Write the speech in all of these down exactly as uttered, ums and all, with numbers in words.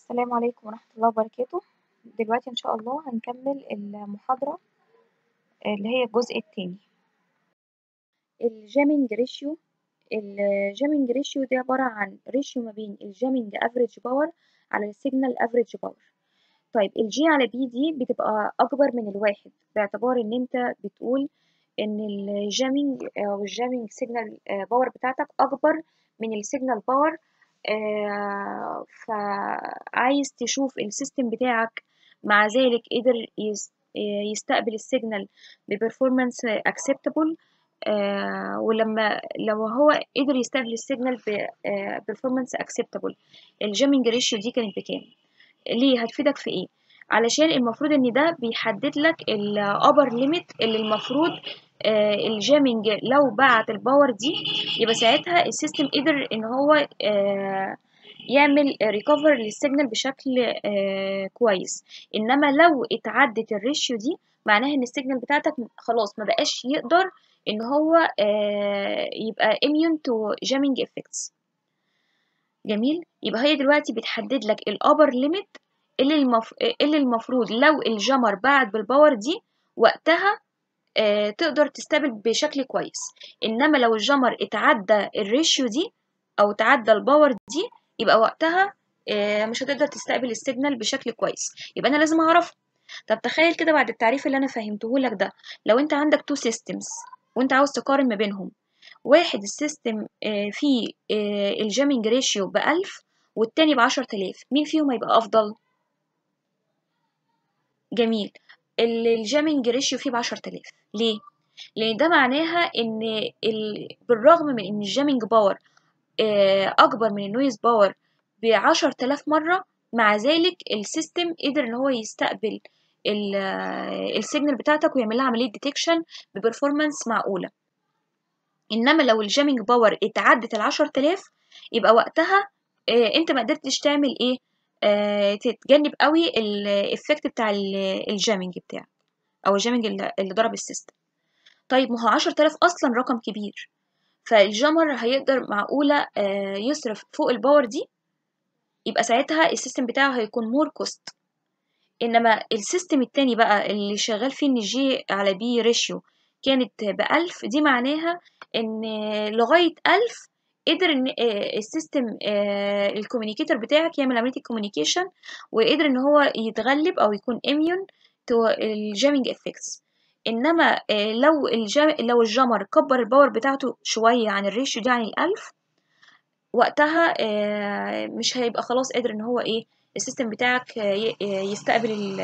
السلام عليكم ورحمة الله وبركاته. دلوقتي إن شاء الله هنكمل المحاضرة اللي هي الجزء التاني. الجامينج ريشيو الجامينج ريشيو دي عبارة عن ريشيو ما بين الجامينج افريج باور على السيجنال افريج باور. طيب الجي على بي دي بتبقى أكبر من الواحد، باعتبار إن أنت بتقول إن الجامينج أو الجامينج سيجنال باور بتاعتك أكبر من السيجنال باور. آه فعايز تشوف السيستم بتاعك مع ذلك قدر يستقبل السيجنال ببرفورمانس اكسبتابل. آه ولما لو هو قدر يستقبل السيجنال ببرفورمانس اكسبتابل، الجامينج ريشيو دي كانت بكام؟ ليه هتفيدك في ايه؟ علشان المفروض ان ده بيحدد لك الابر ليميت اللي المفروض آه الجامينج لو بعت الباور دي يبقى ساعتها السيستم قدر ان هو آه يعمل ريكفر للسيجنال بشكل آه كويس. انما لو اتعدت الريشيو دي معناها ان السيجنال بتاعتك خلاص ما بقاش يقدر ان هو آه يبقى immune to jamming effects. جميل، يبقى هي دلوقتي بتحدد لك الابر ليميت اللي المف... اللي المفروض لو الجمر بعد بالباور دي وقتها آه تقدر تستقبل بشكل كويس. انما لو الجمر اتعدى الريشيو دي او تعدى الباور دي يبقى وقتها آه مش هتقدر تستقبل السيجنال بشكل كويس، يبقى انا لازم اعرفه. طب تخيل كده بعد التعريف اللي انا فهمته لك ده، لو انت عندك تو سيستمز وانت عاوز تقارن ما بينهم، واحد السيستم فيه الجامينج ريشيو بألف والتاني بعشر تلاف، مين فيهم هيبقى أفضل؟ جميل، الجامينج ريشيو فيه بعشر تلاف. ليه؟ لأن ده معناها إن بالرغم من إن الجامينج باور أكبر من النويز باور بعشر تلاف مرة، مع ذلك السيستم قدر إن هو يستقبل السيجنال بتاعتك ويعمل لها عملية ديتكشن ببرفورمانس معقولة. انما لو الجامينج باور اتعدت العشر تلاف يبقى وقتها آه انت ما قدرتش تعمل ايه، آه تتجنب قوي الافكت بتاع الجامينج بتاعك او الجامينج اللي, اللي ضرب السيستم. طيب ما هو عشر تلاف اصلا رقم كبير، فالجامر هيقدر معقولة آه يصرف فوق الباور دي، يبقى ساعتها السيستم بتاعه هيكون مور كوست. انما السيستم التاني بقى اللي شغال فيه ان جي على بي ريشيو كانت بألف، دي معناها ان لغاية ألف قدر ان السيستم الكوميونيكيتور بتاعك يعمل عملية الكوميونيكيشن وقدر ان هو يتغلب او يكون immune to الجامينج افكتس. انما لو الجام لو الجمر كبر الباور بتاعته شوية عن الريشيو دي عن الألف، وقتها مش هيبقى خلاص قادر ان هو ايه السيستم بتاعك يستقبل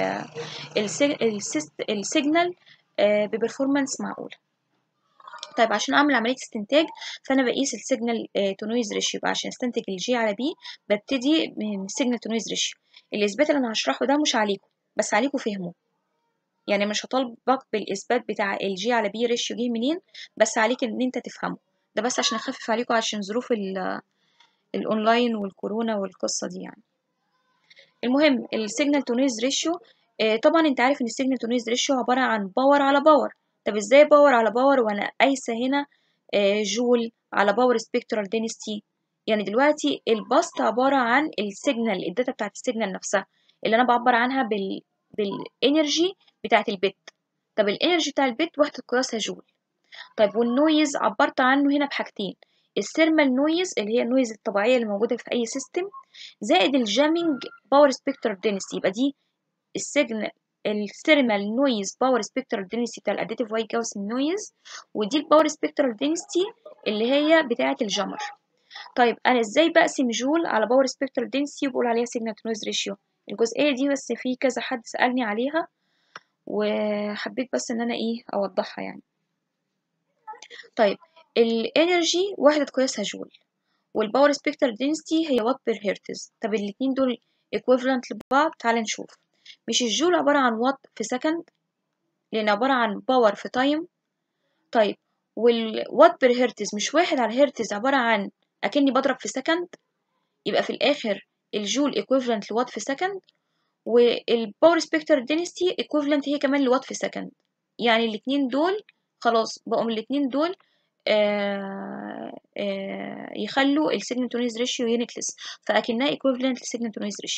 السيجنال ببرفورمانس معقولة. طيب عشان اعمل عملية استنتاج فانا بقيس السيجنال تو نويز ريشيو، عشان استنتج الجي على بي ببتدي من السيجنال تو نويز ريشيو. الاثبات اللي انا هشرحه ده مش عليكم بس عليكم فهمه، يعني مش هطالبك بالاثبات بتاع الجي على بي ريشيو جه منين، بس عليك ان انت تفهمه ده بس عشان اخفف عليكم عشان ظروف الاونلاين والكورونا والقصه دي يعني. المهم السيجنال تو نويز ريشيو، طبعا انت عارف ان السيجنال تو نويز ريشيو عباره عن باور على باور. طب ازاي باور على باور وانا قايسه هنا آه جول على باور سبيكترال دينستي؟ يعني دلوقتي البسط عباره عن السيجنال الداتا بتاعت السيجنال نفسها اللي انا بعبر عنها بال بالانرجي بتاعت البت. طب الانرجي بتاع البت وحده قياسها جول. طيب والنويز عبرت عنه هنا بحاجتين، الثيرمال نويز اللي هي النويز الطبيعيه اللي موجوده في اي سيستم، زائد الجامينج باور سبيكترال دينستي. يبقى دي السيجنال الثيرمال نويز باور سبيكترال دينستي بتاع الاديتيف وايت جاوسن نويز، ودي الباور سبيكترال دينستي اللي هي بتاعه الجمر. طيب انا ازاي بقسم جول على باور سبيكترال دينستي وبقول عليها سيجنال تو نويز ريشيو؟ الجزئيه دي بس في كذا حد سالني عليها وحبيت بس ان انا ايه اوضحها يعني. طيب الانرجي وحده قياسها جول والباور سبيكترال دينستي هي وات بير هرتز. طب الاتنين دول equivalent لبعض؟ تعال نشوف. مش الجول عبارة عن وات في سكند لأن عبارة عن باور في تايم؟ طيب والوات بير هرتز مش واحد على هرتز عبارة عن أكني بضرب في سكند؟ يبقى في الآخر الجول equivalent لوات في سكند، والباور سبيكترال دينستي equivalent هي كمان لوات في سكند. يعني الاتنين دول خلاص بقوا من الاتنين دول آه آه يخلوا السيجنال تو نويز ريشيو يونتلس، فأكنها equivalent للسيجنال تو نويز ريشيو.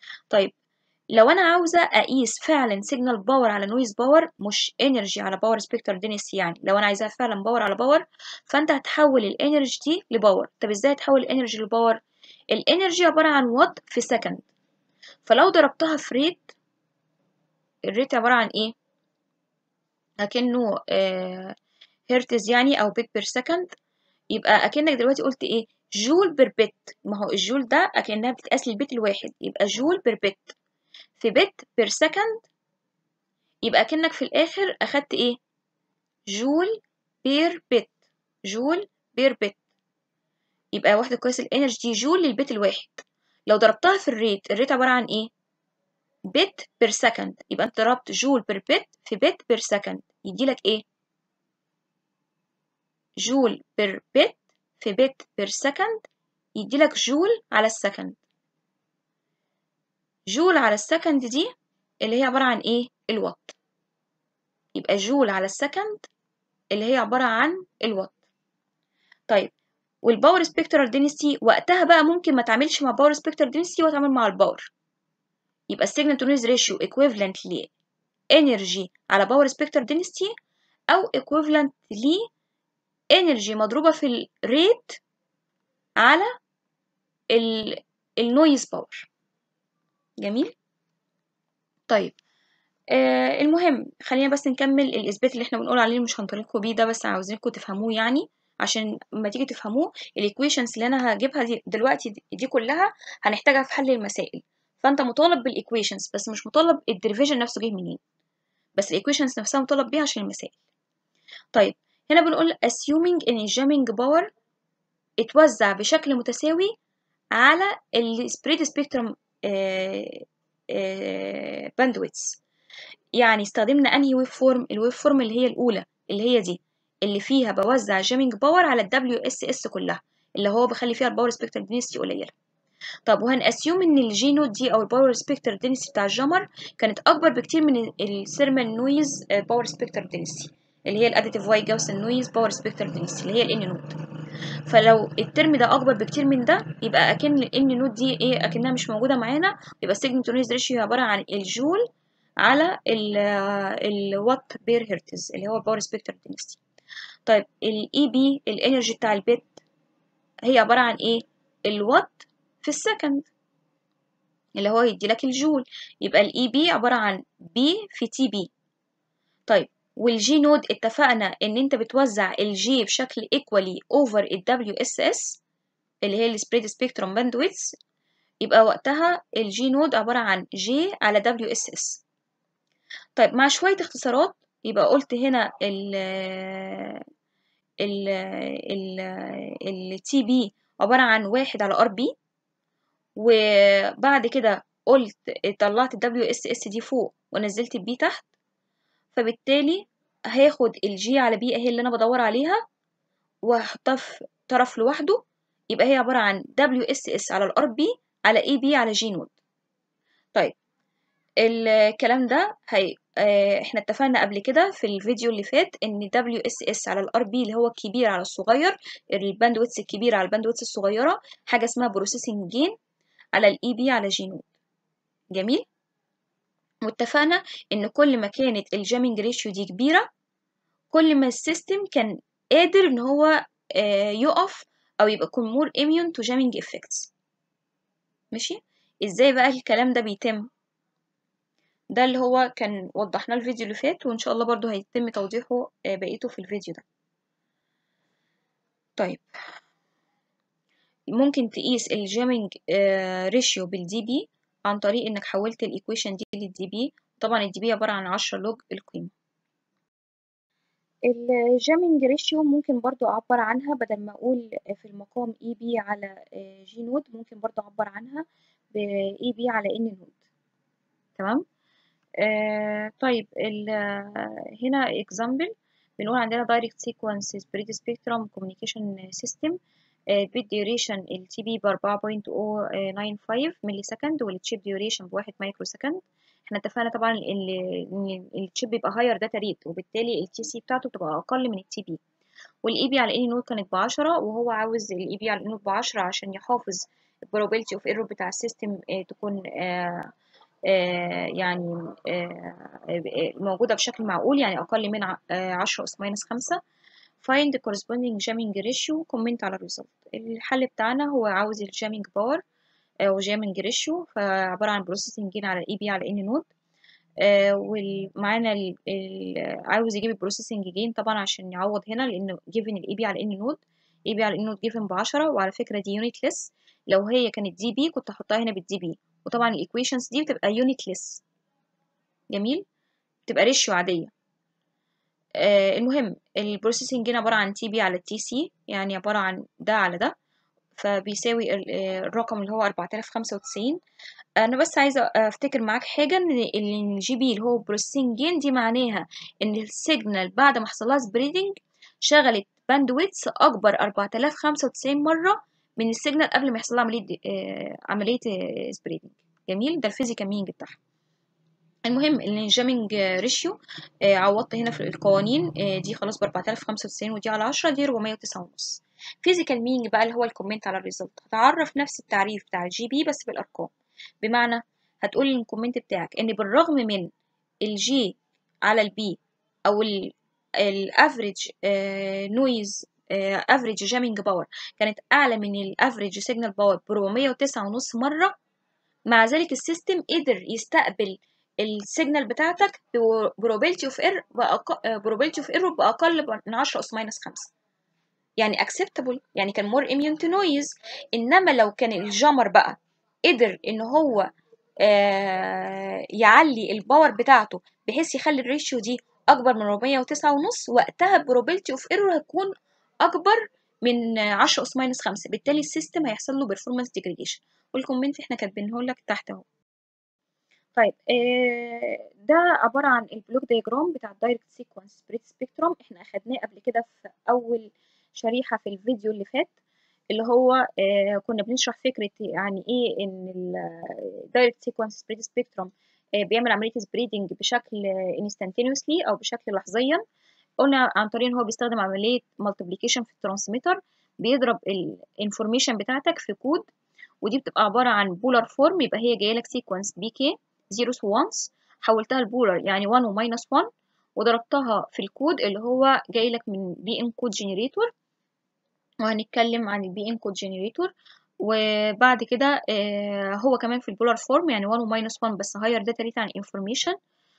طيب لو انا عاوزه اقيس فعلا سيجنال باور على نويز باور، مش انرجي على باور سبيكتر دينستي، يعني لو انا عايزاها فعلا باور على باور، فانت هتحول الانرجي دي لباور. طب ازاي تحول الانرجي لباور؟ الانرجي عباره عن وات في سكند، فلو ضربتها في ريت، الريت عباره عن ايه؟ اكنه آه هرتز يعني، او بيت بير سكند. يبقى اكنك دلوقتي قلت ايه؟ جول بير بت. ما هو الجول ده اكنها بتتقاس للبيت الواحد، يبقى جول بير بت في بت بير سكند، يبقى كأنك في الآخر أخدت إيه؟ جول بير بت، جول بير بت. يبقى واحدة قياس الانرجي دي جول للبيت الواحد. لو ضربتها في الريت، الريت عبارة عن إيه؟ بت بير سكند، يبقى أنت ضربت جول بير بت في بت بير سكند، يديلك إيه؟ جول بير بت في بت بير سكند، يديلك جول على السكند. جول على السكند دي اللي هي عبارة عن إيه؟ الوات. يبقى جول على السكند اللي هي عبارة عن الوات. طيب والباور سبيكترال دينستي وقتها بقى ممكن ما تعملش مع باور سبيكترال دينستي وتعمل مع الباور. يبقى السيجنال تو نويز ريشيو ايكويفالنت ل انرجي على باور سبيكترال دينستي، او ايكويفالنت ل انرجي مضروبه في الريت على ال النويز باور. جميل. طيب آه المهم خلينا بس نكمل الاثبات اللي احنا بنقول عليه، مش هنطلقكم بيه ده، بس عاوزينكم تفهموه يعني، عشان لما تيجي تفهموه الايكويشنز اللي انا هجيبها دي دلوقتي دي, دي كلها هنحتاجها في حل المسائل. فانت مطالب بالايكويشنز بس مش مطالب الديريفيجن نفسه جه منين، بس الايكويشنز نفسها مطالب بيها عشان المسائل. طيب هنا بنقول assuming ان الجامينج باور اتوزع بشكل متساوي على السبريد سبيكترم باندويتس. يعني استخدمنا انهي ويف فورم؟ الويف فورم اللي هي الاولى، اللي هي دي اللي فيها بوزع جامينج باور على الدبليو اس اس كلها، اللي هو بخلي فيها الباور سبيكتر دينستي قليله. طب وهنأسيوم ان الجي نوت دي او الباور سبيكتر دينستي بتاع الجمر كانت اكبر بكتير من الثيرمال نويز باور سبيكتر دينستي، اللي هي الاديتيف واي جاوسن نويز باور سبيكتر دينستي اللي هي الان نوت. فلو الترم ده اكبر بكتير من ده، يبقى اكن الان نوت دي ايه؟ اكنها مش موجوده معانا، يبقى السيجنال تو نويز ريشيو عباره عن الجول على الوات بير هرتز اللي هو الباور سبيكتر دينستي. طيب الاي بي الانرجي بتاع البيت هي عباره عن ايه؟ الوات في السكند اللي هو يدي لك الجول، يبقى الاي بي عباره عن بي في تي بي. طيب والجي نود اتفقنا ان انت بتوزع الجي بشكل ايكوالي اوفر الدبليو اس اس اللي هي السبريد سبيكتروم باندويتس، يبقى وقتها الجي نود عباره عن جي على دبليو اس اس. طيب مع شويه اختصارات، يبقى قلت هنا ال ال ال التي بي عباره عن واحد على ار بي، وبعد كده قلت طلعت الدبليو اس اس دي فوق ونزلت البي تحت، فبالتالي هاخد الجي على بي اهي اللي انا بدور عليها وهحطها في طرف لوحده، يبقى هي عباره عن دبليو اس اس على الار بي على اي بي على جي نود. طيب الكلام ده هي اه احنا اتفقنا قبل كده في الفيديو اللي فات ان دبليو اس اس على الار بي اللي هو الكبير على الصغير، الباندويتس الكبيره على الباندويتس الصغيره، حاجه اسمها بروسيسنج جين على الاي بي على جي نود. جميل. واتفقنا ان كل ما كانت الجامينج ريشيو دي كبيره، كل ما السيستم كان قادر ان هو آه يقف او يبقى يكون مور immune to jamming effects. ماشي. ازاي بقى الكلام ده بيتم؟ ده اللي هو كان وضحناه الفيديو اللي فات، وان شاء الله برضو هيتم توضيحه آه بقيته في الفيديو ده. طيب ممكن تقيس الجامينج آه ريشيو بالدي بي عن طريق انك حولت الايكويشن دي للدي بي. طبعا الدي بي عباره عن عشرة لوج القيمه. الجامينج ريشيو ممكن برضو أعبر عنها، بدل ما أقول في المقام اي بي على جي نود ممكن برضو أعبر عنها ب اي بي على ان نود. تمام. آه طيب هنا example بنقول عندنا direct sequence spread spectrum communication system البيت duration ال تي بي ب أربعة فاصلة صفر تسعة خمسة ملي سكند والتشيب duration بواحد مايكرو سكند. احنا اتفقنا طبعا ان التشيب بيبقى هاير داتا ريت، وبالتالي التي سي بتاعته بتبقى اقل من التي بي. والاي بي على ان نود كانت بعشرة، وهو عاوز الاي بي على ان نود بعشرة عشان يحافظ probability of error بتاع السيستم تكون آه آه يعني آه موجودة بشكل معقول، يعني أقل من عشرة أس ماينس خمسة. find the corresponding jamming ratio، comment على الريزلت. الحل بتاعنا هو عاوز الجامينج باور أو جامينج ريشيو، فعبارة عن بروسيسنج جين على الاي بي على ان نود. آه ومعانا عاوز يجيب البروسيسنج جين طبعا عشان يعوض هنا، لأنه given الاي بي على ان نود، اي بي على ان نود given بعشرة، وعلى فكرة دي يونيتلس، لو هي كانت دي بي كنت هحطها هنا بالدي بي، وطبعا الايكويشنز دي بتبقى يونيتلس. جميل، بتبقى ريشيو عادية. آه المهم البروسيسنج جين عبارة عن تي بي على تي سي، يعني عبارة عن ده على ده، فبيساوي الرقم اللي هو أربعة آلاف وخمسة وتسعين. انا بس عايزه افتكر معاك حاجه، ان الجي بي اللي هو بروسيسنج جين دي معناها ان السيجنال بعد ما حصل لها سبريدنج شغلت باندويتس اكبر أربعة آلاف وخمسة وتسعين مره من السيجنال قبل ما يحصل لها عمليه آه عمليه آه سبريدنج. جميل، ده الفيزيكال مينج بتاعها. المهم ان الجامينج ريشيو آه عوضت هنا في القوانين آه دي خلاص ب أربعة آلاف وخمسة وتسعين، ودي على عشرة دي أربعمية وتسعة ونص. فيزيكال مينج بقى اللي هو الكومنت على الريزلت، هتعرف نفس التعريف بتاع الجي بي بس بالارقام. بمعنى هتقول الكومنت بتاعك ان بالرغم من الجي على البي او الافريج نويز افريج جامينج باور كانت اعلى من الافريج سيجنال باور ب أربعمية وتسعة ونص مره، مع ذلك السيستم قدر يستقبل السيجنال بتاعتك بروبابيلتي اوف اير بروبابيلتي اوف ايرور باقل من عشرة اس ماينس خمسة، يعني acceptable، يعني كان more immune to noise. انما لو كان الجامر بقى قدر ان هو آه يعلي الباور بتاعته بحيث يخلي الريشيو دي اكبر من أربعمية وتسعة ونص، وقتها probability of error هتكون اكبر من عشرة اس ماينس خمسة، بالتالي السيستم هيحصل له performance degradation. والكومنت احنا كاتبينه لك تحت اهو. طيب آه ده عبارة عن البلوك دياجرام بتاع الدايركت سيكونس سبريد سبيكترم، احنا اخدناه قبل كده في اول شريحة في الفيديو اللي فات، اللي هو آه كنا بنشرح فكرة يعني ايه ان الدايركت سيكونس سبريد سبيكترم بيعمل عملية سبريدنج بشكل انستانتينيوسلي او بشكل لحظيا. قلنا عن طريق ان هو بيستخدم عملية مالتيبليكيشن في الترانسميتر، بيضرب الانفورميشن بتاعتك في كود، ودي بتبقى عبارة عن بولار فورم، يبقى هي جاية لك سيكونس بي كي زيروز وانس، حولتها لبولار يعني واحد وماينس واحد، وضربتها في الكود اللي هو جاي لك من بي ان كود جنريتور، وهنتكلم عن البي ان كود جنريتور. وبعد كده آه هو كمان في البولار فورم يعني واحد وماينس واحد، بس هاير داتا ريت عن انفورميشن،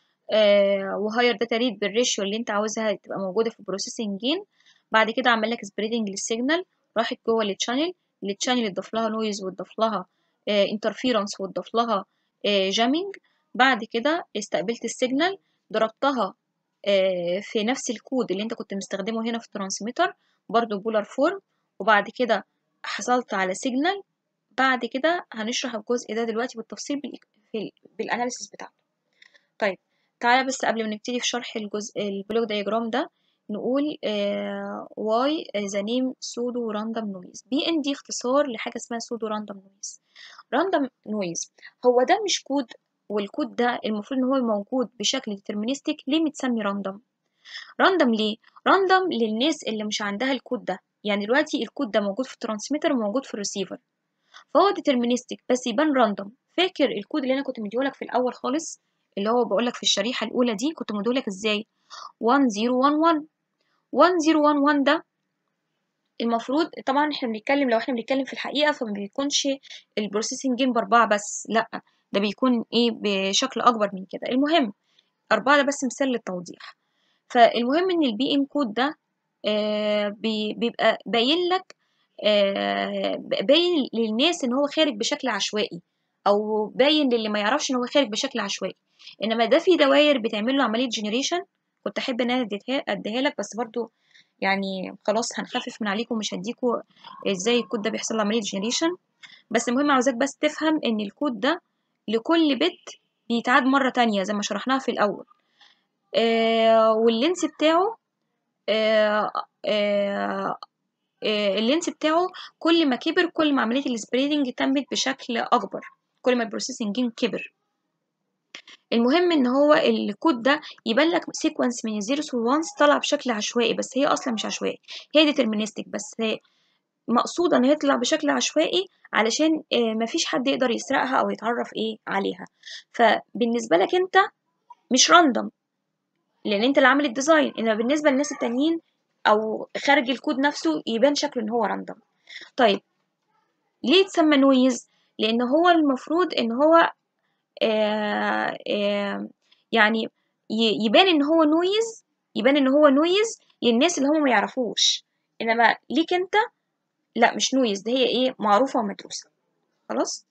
آه وهاير داتا ريت بالريشيو اللي انت عاوزها تبقى موجوده في البروسيسنج جين. بعد كده عمل لك سبريدنج للسيجنال، راحت جوه التشانل، التشانل اتضاف لها نويز واتضاف لها انترفيرنس واتضاف لها جامينج. بعد كده استقبلت السيجنال، ضربتها آه في نفس الكود اللي انت كنت مستخدمه هنا في الترانسميتر، برضو بولار فورم، وبعد كده حصلت على سيجنال. بعد كده هنشرح الجزء ده دلوقتي بالتفصيل بالاناليسيس بتاعته. طيب تعالى بس قبل ما نبتدي في شرح الجزء البلوك دايجرام ده نقول آه why the name pseudo random noise. بي ان دي اختصار لحاجة اسمها pseudo random noise. random noise هو ده مش كود، والكود ده المفروض ان هو موجود بشكل deterministic. ليه متسمي random؟ random ليه؟ random للناس اللي مش عندها الكود ده، يعني دلوقتي الكود ده موجود في الترانسميتر وموجود في الريسيفر، فهو deterministic بس يبان random. فاكر الكود اللي انا كنت مديهولك في الاول خالص، اللي هو بقولك في الشريحة الأولى دي كنت مديهولك ازاي؟ واحد صفر واحد واحد واحد صفر واحد واحد ده المفروض طبعا احنا بنتكلم، لو احنا بنتكلم في الحقيقة فما بيكونش البروسيسنج جيم بأربعة بس، لأ ده بيكون ايه بشكل أكبر من كده. المهم أربعة ده بس مثال للتوضيح. فالمهم إن البي إن كود ده آه بي بيبقى باين لك آه باين للناس إن هو خارج بشكل عشوائي، أو باين للي ما يعرفش إن هو خارج بشكل عشوائي. إنما ده في دواير بتعمل له عملية جنريشن، كنت أحب إن أنا أديها لك بس برضو يعني خلاص هنخفف من عليكم، مش هديكوا ازاي الكود ده بيحصل له عملية جنريشن. بس المهم عاوزاك بس تفهم ان الكود ده لكل بت بيتعاد مرة تانية زي ما شرحناها في الأول، آه واللينس بتاعه آه آه آه اللينس بتاعه كل ما كبر كل ما عملية السبريدنج تمت بشكل أكبر، كل ما البروسيسنج كبر. المهم ان هو الكود ده يبان لك سيكونس من الزيروز والوانس طالع بشكل عشوائي، بس هي اصلا مش عشوائي، هي ديترمينستك، بس هي مقصودة ان هي تطلع بشكل عشوائي علشان آه مفيش حد يقدر يسرقها او يتعرف ايه عليها. فبالنسبة لك انت مش راندوم لان انت اللي عامل الديزاين، انما بالنسبة للناس التانيين او خارج الكود نفسه يبان شكله ان هو راندوم. طيب ليه اتسمى نويز؟ لان هو المفروض ان هو آه آه يعني يبان ان هو نويز، يبان ان هو نويز للناس اللي هم ما يعرفوش، انما ليك انت لا مش نويز، ده هي ايه معروفة ومدروسة. خلاص،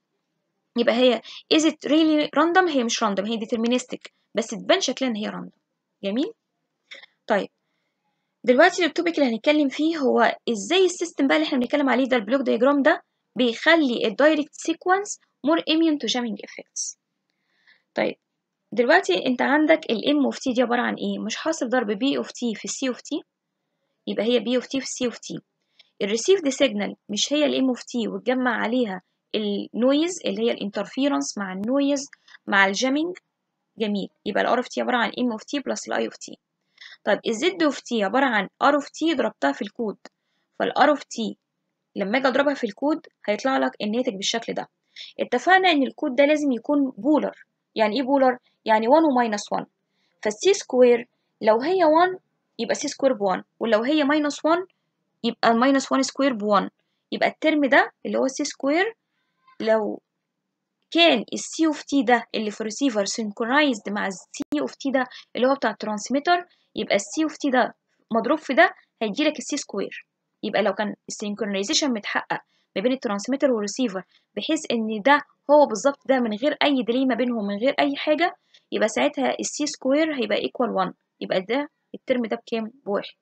يبقى هي is it really random؟ هي مش random، هي deterministic بس تبان شكلها ان هي random. جميل. طيب دلوقتي التوبيك اللي هنتكلم فيه هو ازاي السيستم بقى اللي احنا بنتكلم عليه ده البلوك دايجرام ده بيخلي الدايركت سيكونس more immune to jamming effects. طيب دلوقتي انت عندك ال M of T دي عبارة عن ايه؟ مش حاصل ضرب B of T في C of T، يبقى هي B of T في C of T. الريسيفد سيجنال مش هي ال M of T وتجمع عليها النويز اللي هي الانترفيرنس مع النويز مع الجامينج. جميل، يبقى ال R of T عبارة عن M of T بلس ال I of T. طيب ال Z of T عبارة عن R of T ضربتها في الكود، فال R of T لما اجي اضربها في الكود هيطلع لك الناتج بالشكل ده. اتفقنا ان الكود ده لازم يكون بولر. يعني ايه بولر؟ يعني واحد وماينس واحد. فالسي سكوير لو هي واحد يبقى سي سكوير ب واحد، ولو هي ماينس واحد يبقى الماينس واحد سكوير ب واحد. يبقى الترم ده اللي هو السي سكوير لو كان السي اوف تي ده اللي في الريسيفر سينكرونايزد مع السي اوف تي ده اللي هو بتاع الترانسميتر، يبقى السي اوف تي ده مضروب في ده هيجيلك السي سكوير. يبقى لو كان السينكرونايزيشن متحقق ما بين الترانسميتر والريسيفر بحيث ان ده هو بالظبط ده من غير اي ديلي ما بينهم من غير اي حاجه، يبقى ساعتها السي سكوير هيبقى ايكوال واحد. يبقى ده الترم ده بكام؟ بواحد.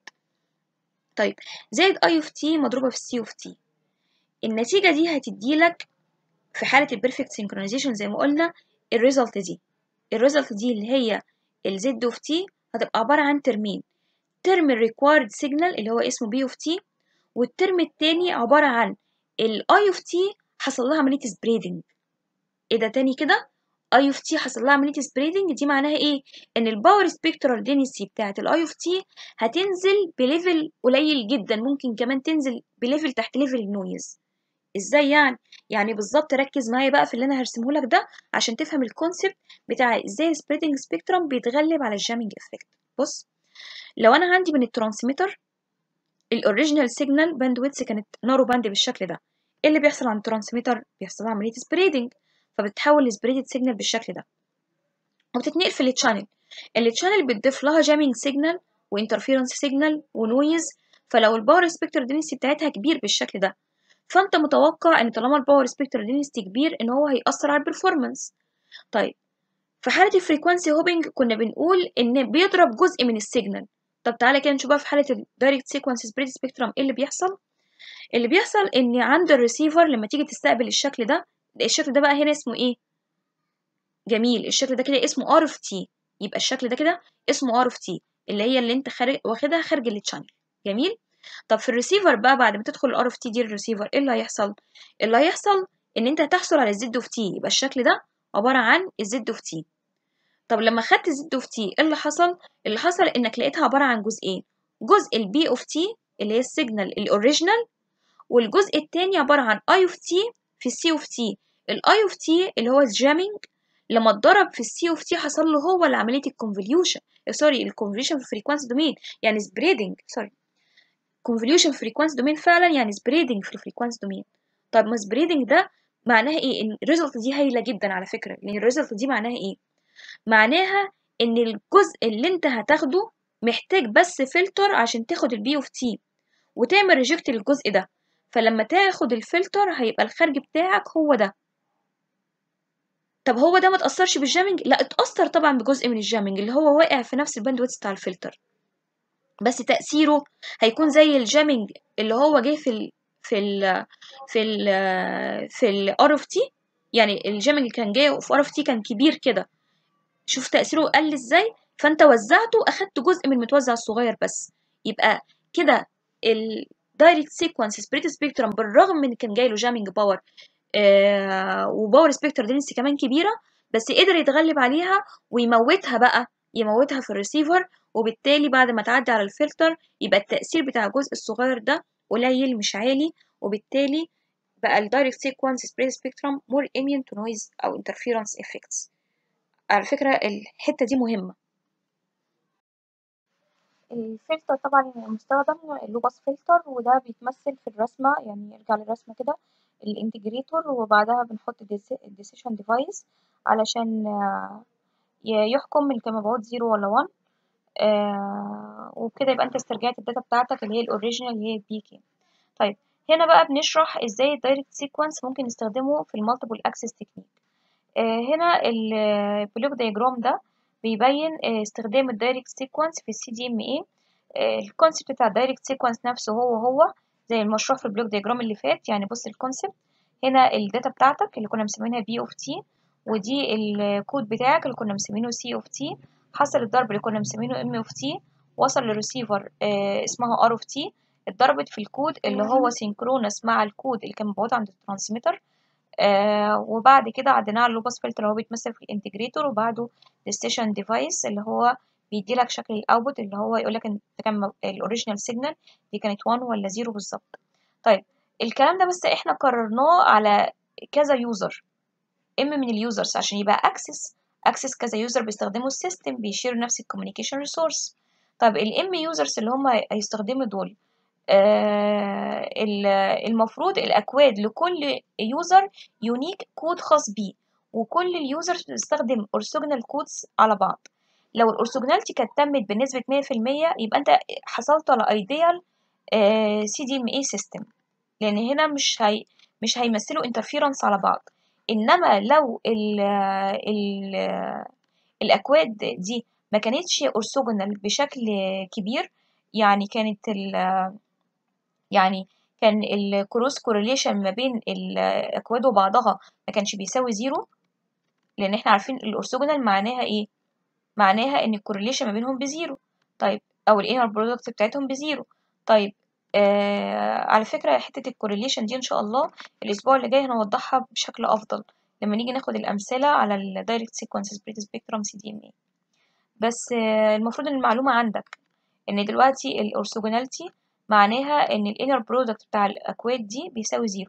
طيب زائد اي اوف تي مضروبه في السي اوف تي، النتيجه دي هتديلك في حاله البيرفكت سينكرونايزيشن زي ما قلنا الريزلت دي. الريزلت دي اللي هي الزد اوف تي هتبقى عباره عن ترمين، ترم الريكوايرد سيجنال اللي هو اسمه بي اوف تي، والترم التاني عباره عن الاي اوف تي حصل لها عمليه سبريدنج. ايه ده تاني كده؟ اي اوف تي حصل لها عمليه سبريدنج، دي معناها ايه؟ ان الباور سبيكترال دينسيتي بتاعه الاي اوف تي هتنزل بليفل قليل جدا، ممكن كمان تنزل بليفل تحت ليفل النويز. ازاي يعني؟ يعني بالظبط ركز معايا بقى في اللي انا هرسمه لك ده عشان تفهم الكونسيبت بتاع ازاي السبريدنج سبيكترم بيتغلب على الجامينج افكت. بص، لو انا عندي من الترانسميتر الاوريجينال سيجنال باندويتس كانت نارو باند بالشكل ده، ايه اللي بيحصل عند الترانسميتر؟ بيحصل عمليه سبريدنج، فبتتحول لسبريدد سيجنال بالشكل ده وبتتنقل في التشانل. التشانل بتضيف لها جامينج سيجنال وانترفيرنس سيجنال ونويز، فلو الباور سبيكتر دينسيتي بتاعتها كبير بالشكل ده فانت متوقع ان طالما الباور سبيكتر دينسيتي كبير ان هو هيأثر على البرفورمانس. طيب في حالة الفريكوانسي هوبينج كنا بنقول ان بيضرب جزء من السيجنال. طب تعالى كده نشوف بقى في حالة الدايركت سيكونس سبريد سبيكترم ايه اللي بيحصل. اللي بيحصل ان عند الريسيفر لما تيجي تستقبل الشكل ده، الشكل ده بقى هنا اسمه ايه؟ جميل، الشكل ده كده اسمه ار اوف تي. يبقى الشكل ده كده اسمه ار اوف تي اللي هي اللي انت خارج واخدها خارج التشانل. جميل. طب في الريسيفر بقى بعد ما تدخل الار اوف تي دي الريسيفر ايه اللي هيحصل؟ اللي هيحصل ان انت هتحصل على الزد اوف تي، يبقى الشكل ده عباره عن الزد اوف تي. طب لما خدت الزد اوف تي ايه اللي حصل؟ اللي حصل انك لقيتها عباره عن جزئين، جزء البي اوف تي اللي هي السيجنال الاوريجينال، والجزء التاني عباره عن اي اوف تي في السي اوف تي. الاي اوف تي اللي هو الجامينج لما اتضرب في السي اوف تي حصل له هو عمليه الكونفوليوشن، سوري الكونفوليوشن في الفريكوانسي دومين يعني سبريدنج، سوري convolution في frequency domain فعلا يعني spreading في frequency domain. طب ما spreading ده معناها ايه؟ ان الريزلت دي هايله جدا على فكره، لان الريزلت دي معناها ايه؟ معناها ان الجزء اللي انت هتاخده محتاج بس فلتر عشان تاخد البي اوف تي وتعمل ريجكت للجزء ده، فلما تاخد الفلتر هيبقى الخارج بتاعك هو ده. طب هو ده ما تاثرش بالجامينج؟ لا اتاثر طبعا بجزء من الجامينج اللي هو واقع في نفس الباندويث بتاع الفلتر، بس تأثيره هيكون زي الجامينج اللي هو جه في ال في ال في ال في الار اوف تي. يعني الجامينج كان جاي في ار اوف تي كان كبير كده، شوف تأثيره قل ازاي، فانت وزعته اخدت جزء من المتوزع الصغير بس. يبقى كده الدايركت سيكونس سبريت سبيكترم بالرغم من كان جاي له جامينج باور آه وباور سبيكتر دنسي كمان كبيره، بس قدر يتغلب عليها ويموتها بقى، يموتها في الريسيفر، وبالتالي بعد ما تعدي على الفلتر يبقى التأثير بتاع الجزء الصغير ده قليل مش عالي، وبالتالي بقى ال direct sequence spread spectrum more immune to noise أو interference effects. على فكرة الحتة دي مهمة. الفلتر طبعا المستخدم اللوباس فلتر، وده بيتمثل في الرسمة، يعني ارجع للرسمة كده، الانتجريتور وبعدها بنحط الديسيشن ديفايس علشان يحكم المبيعات زيرو ولا وان، آه وبكده يبقى انت استرجعت الداتا بتاعتك اللي هي الاوريجينال اللي هي البي كي. طيب هنا بقى بنشرح ازاي الدايركت سيكونس ممكن نستخدمه في المالتيبل اكسس تكنيك. آه هنا البلوك دايجرام ده بيبين آه استخدام الدايركت سيكونس في السي دي ام اي. الكونسيبت بتاع الدايركت سيكونس نفسه هو هو زي المشروع في البلوك دايجرام اللي فات. يعني بص الكونسيبت هنا، الداتا بتاعتك اللي كنا مسمينها بي اوف تي، ودي الكود بتاعك اللي كنا مسمينه سي اوف تي، حصل الضرب اللي كنا مسمينه ام اوف تي، وصل للريسيفر آه اسمها ار اوف تي، اتضربت في الكود اللي هو سينكرونس مع الكود اللي كان مبعوث عند الترانسميتر، آه وبعد كده عديناه على اللوباس فلتر اللي هو بيتمثل في الانتجريتور، وبعده الستيشن ديفايس اللي هو بيديلك شكل الاوتبوت اللي هو يقولك انت كان الاوريجينال سيجنال دي كانت واحد ولا صفر بالظبط. طيب الكلام ده بس احنا قررناه على كذا يوزر، ام من اليوزرز عشان يبقى اكسس اكسس كذا يوزر بيستخدموا السيستم بيشيروا نفس الكوميونيكيشن ريسورس. طب الام يوزرز اللي هم هيستخدموا دول آه المفروض الاكواد لكل يوزر يونيك كود خاص بيه، وكل اليوزرز بتستخدم اورثوجونال كودز على بعض. لو الاورثوجوناليتي كانت تمت بنسبه مية في المية يبقى انت حصلت على ايديال سي دي ام اي سيستم، لان هنا مش هي مش هيمثلوا انترفيرنس على بعض. انما لو ال ال الاكواد دي ما كانتش اورثوجونال بشكل كبير، يعني كانت ال يعني كان الكروس كورليشن ما بين الاكواد وبعضها ما كانش بيساوي زيرو، لان احنا عارفين الاورثوجونال معناها ايه، معناها ان الكورليشن ما بينهم بزيرو، طيب او الانر برودكت بتاعتهم بزيرو. طيب آه على فكره حته الكورليشن دي ان شاء الله الاسبوع اللي جاي هنوضحها بشكل افضل لما نيجي ناخد الامثله على الدايركت سيكونس سبريد سبيكترم سي دي ام اي. بس آه المفروض ان المعلومه عندك ان دلوقتي الاورثوجوناليتي معناها ان الانر برودكت بتاع الاكواد دي بيساوي زيرو،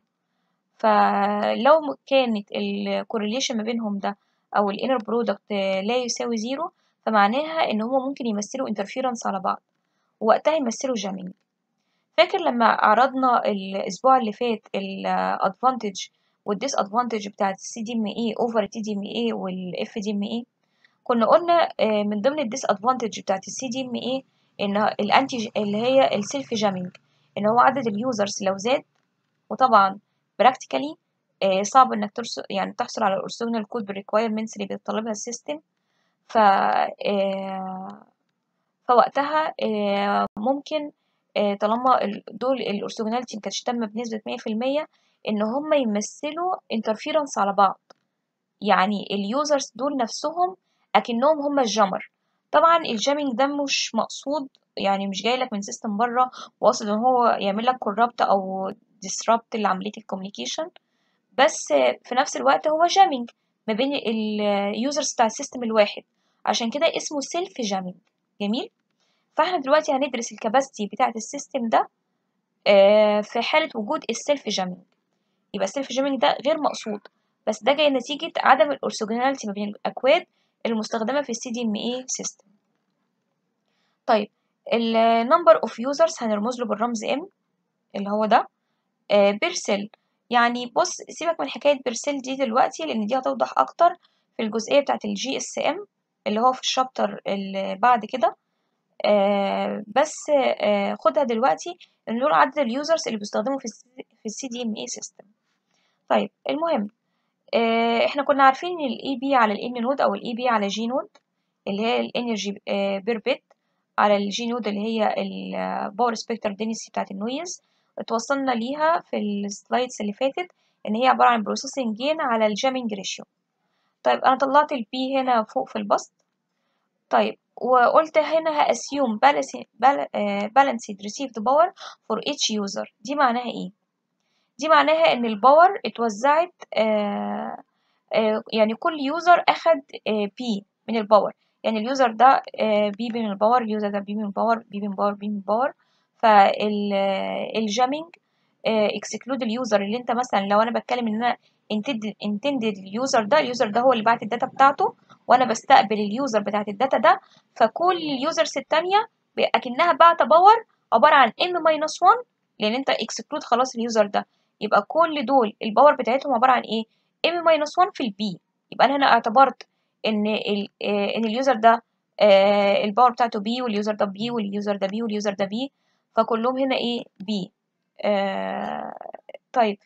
فلو كانت الكورليشن ما بينهم ده او الانر برودكت لا يساوي زيرو فمعناها ان هما ممكن يمثلوا انترفيرنس على بعض، ووقتها يمثلوا جامينج. فاكر لما عرضنا الاسبوع اللي فات الادفانتج والديس ادفانتج بتاعت السي دي ام اي اوفر التي دي ام اي والاف دي ام اي، كنا قلنا من ضمن الديس ادفانتج بتاعت السي دي ام اي ان الانتي اللي هي السيلف جامينج، ان هو عدد اليوزرز لو زاد، وطبعا براكتيكالي صعب انك ترسل يعني تحصل على الاورثوجونال كود بالريكويرمنتس اللي بيتطلبها السيستم، ف فوقتها ممكن طالما دول الاورثوجوناليتي مكانتش تامة بنسبة مية في المية ان هم يمثلوا انترفيرنس على بعض، يعني اليوزرز دول نفسهم اكنهم هم الجامر. طبعا الجامينج ده مش مقصود، يعني مش جاي لك من سيستم بره وقصد ان هو يعمل لك كورابت او disrupt لعملية الكوميونيكيشن، بس في نفس الوقت هو جامينج ما بين اليوزرز بتاع السيستم الواحد، عشان كده اسمه سيلف جامينج. جميل. فاحنا دلوقتي هندرس الكاباسيتي بتاعة السيستم ده في حالة وجود السيلف جامينج. يبقى السيلف جامينج ده غير مقصود، بس ده جاي نتيجة عدم الاورثوجوناليتي ما بين الأكواد المستخدمة في السي دي ام اي سيستم. طيب النمبر اوف يوزرز هنرمز له بالرمز ام اللي هو ده بيرسل. يعني بص سيبك من حكاية بيرسل دي دلوقتي لأن دي هتوضح أكتر في الجزئية بتاعة الجي اس ام اللي هو في الشابتر اللي بعد كده، آه بس آه خدها دلوقتي إن دول عدد اليوزرز اللي بيستخدموا في في السي دي ام اي سيستم. طيب المهم آه احنا كنا عارفين ان الاي بي على الان نود او الاي بي على جي نود اللي هي الانرجي آه بير بت على الجي نود اللي هي الباور سبيكتر دينسيتي بتاعت النويز، اتوصلنا ليها في السلايدز اللي فاتت ان هي عبارة عن بروسيسنج جين على الجامينج ريشيو. طيب انا طلعت البي هنا فوق في البسط. طيب وقلت هنا هاسيوم balanced received power for each user. دي معناها ايه؟ دي معناها ان الباور اتوزعت آه آه يعني كل يوزر اخد آه بي من الباور، يعني اليوزر ده آه بي من الباور، اليوزر ده بي من الباور، بي من الباور، بي من الباور، فالجامينج اكسكلود اليوزر اللي انت مثلا لو انا بتكلم ان انا intended اليوزر ده اليوزر ده هو اللي بعت الداتا بتاعته وانا بستقبل اليوزر بتاعت الداتا ده، فكل اليوزرز التانية اكنها بعت باور عبارة عن m minus one لان انت اكسكلود خلاص اليوزر ده، يبقى كل دول الباور بتاعتهم عبارة عن ايه m minus one في البي. يبقى انا هنا اعتبرت ان ال ان اليوزر ده آه الباور بتاعته بي واليوزر ده بي واليوزر ده بي واليوزر ده بي، فكلهم هنا ايه بي. آه طيب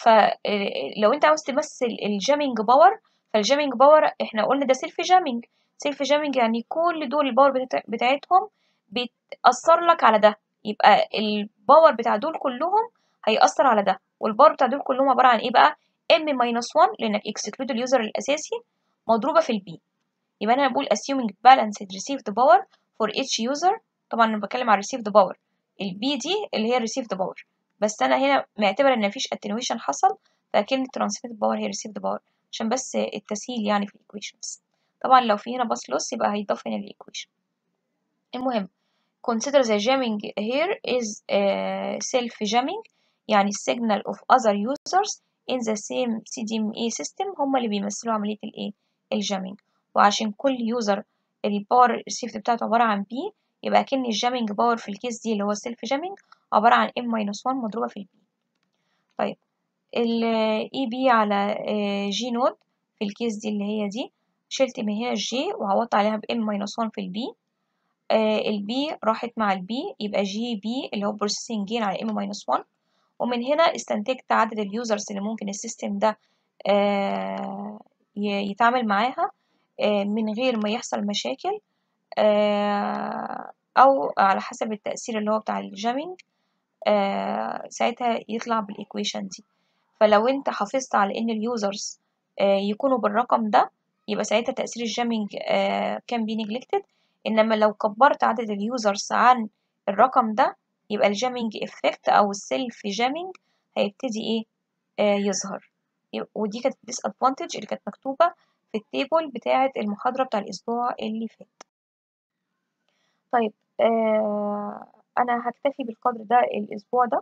فلو انت عاوز تمثل الجامينج باور، فالجامينج باور احنا قلنا ده سيلف جامينج. سيلف جامينج يعني كل دول الباور بتاع بتاعتهم بتأثر لك على ده، يبقى الباور بتاع دول كلهم هيأثر على ده، والباور بتاع دول كلهم عبارة عن ايه بقى m minus one لانك اكسكلود اليوزر الاساسي مضروبة في البي. يبقى انا بقول assuming balanced received power for each user. طبعا انا بتكلم على received power، البي دي اللي هي received power، بس انا هنا معتبره ان مفيش attenuation حصل، فكلمة transmitted power هي received power عشان بس التسهيل يعني في equations. طبعا لو في هنا باس لوس يبقى هيضاف هنا equation. المهم consider the jamming here is uh, self jamming يعني signal of other users in the same سي دي ام اي system هم اللي بيمثلوا عملية الايه الجامينج. وعشان كل يوزر الباور ريسيفت بتاعته عبارة عن بي، يبقى كأن الجامينج باور في الكيس دي اللي هو السيلف جامينج عبارة عن m minus one مضروبة في البي. طيب ال اي بي على جي نود في الكيس دي اللي هي دي شلت من هنا الجي وعوضت عليها ب m minus one في البي. البي راحت مع البي يبقى جي بي اللي هو بروسيسنج جين على m minus one. ومن هنا استنتجت عدد اليوزرز اللي ممكن السيستم ده آه يتعامل معاها آه من غير ما يحصل مشاكل آه او على حسب التأثير اللي هو بتاع الجامينج آه ساعتها يطلع بالايكويشن دي. فلو انت حافظت على ان اليوزرز آه يكونوا بالرقم ده يبقى ساعتها تأثير الجامينج آه كان بي نيجلكتد، انما لو كبرت عدد اليوزرز عن الرقم ده يبقى الجامينج افكت او السيلف جامينج هيبتدي ايه آه يظهر. ودي كانت الديس ادفانتج اللي كانت مكتوبة في التيبل بتاعة المحاضرة بتاع الاسبوع اللي فات. طيب آه انا هكتفي بالقدر ده الاسبوع ده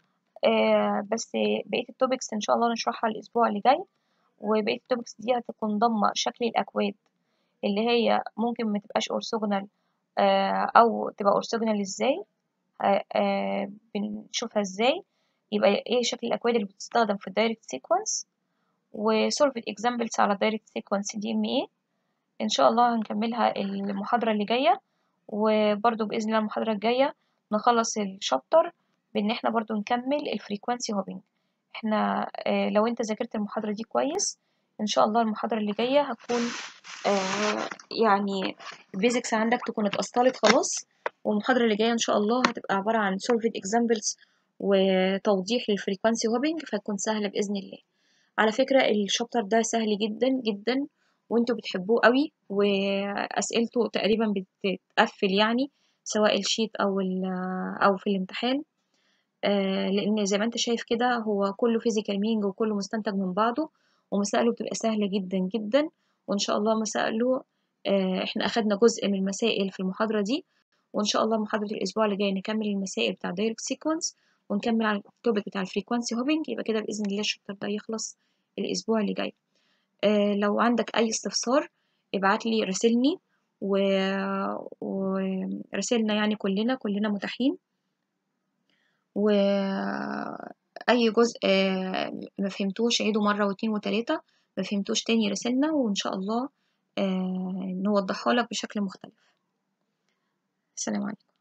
آه بس بقية التوبكس ان شاء الله نشرحها الاسبوع اللي جاي، وبقية التوبكس دي هتكون ضمة شكل الاكواد اللي هي ممكن ما تبقاش اورثوجونال آه او تبقى اورثوجونال ازاي آه آه بنشوفها ازاي، يبقى ايه شكل الاكواد اللي بتستخدم في الدايركت سيكونس، وسولفد اكزامبلز على الدايركت سيكونس دي ام ايه. ان شاء الله هنكملها المحاضرة اللي جاية، وبرضو بإذن الله المحاضرة الجاية نخلص الشابتر بإن احنا برضو نكمل الفريكوانسي هوبينج. احنا اه لو انت ذاكرت المحاضرة دي كويس ان شاء الله المحاضرة اللي جاية هتكون اه يعني البيزكس عندك تكون اتأصلت خلاص، والمحاضرة اللي جاية ان شاء الله هتبقى عبارة عن solved examples وتوضيح للفريكوانسي هوبينج، فهتكون سهلة بإذن الله. على فكرة الشابتر ده سهل جدا جدا وانتوا بتحبوه قوي، واسئلته تقريبا بتتقفل يعني سواء الشيت او او في الامتحان آه لان زي ما انت شايف كده هو كله فيزيكال مينج وكله مستنتج من بعضه، ومسائله بتبقى سهلة جدا جدا. وان شاء الله مسائله آه احنا اخدنا جزء من المسائل في المحاضرة دي، وان شاء الله محاضرة الاسبوع اللي جاي نكمل المسائل بتاع دايركت سيكونس ونكمل على التوبيك بتاع الفريكوانسي هوبينج. يبقى كده باذن الله الشابتر ده يخلص الاسبوع اللي جاي. آه لو عندك اي استفسار ابعت لي راسلني و... وراسلنا يعني كلنا كلنا متاحين، واي جزء آه ما فهمتوش عيده مره واتنين وتلاته، ما فهمتوش تاني راسلنا وان شاء الله آه نوضحها لك بشكل مختلف. السلام عليكم.